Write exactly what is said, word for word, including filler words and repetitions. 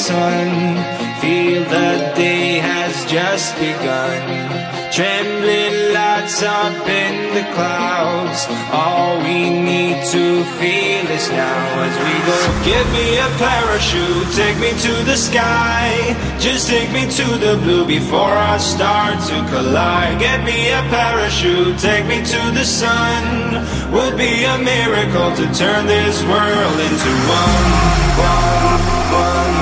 sun. Feel the day has just begun. Trembling lights up in the clouds. All we need to feel is now as we go. Give me a parachute, take me to the sky. Just take me to the blue before I start to collide. Get me a parachute, take me to the sun. Would be a miracle to turn this world into one, one, one.